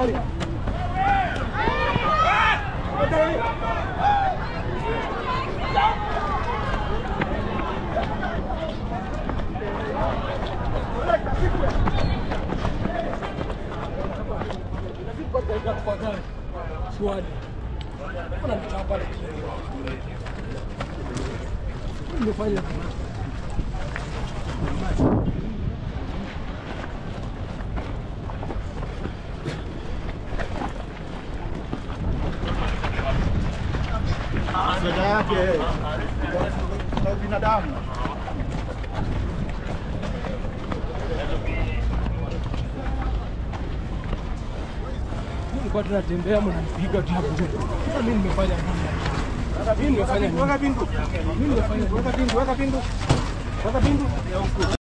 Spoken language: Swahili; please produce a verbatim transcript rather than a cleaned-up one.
Suadi. Kuna mchapa pale. Nimefanya. Dada yake na binadamu. Kwa tunatembea mnanipiga tu hapo. Sasa mimi nimefanya nini? Mimi nimefanya nini? Weka bindu. Mimi nimefanya Weka bindu, weka bindu. Weka bindu.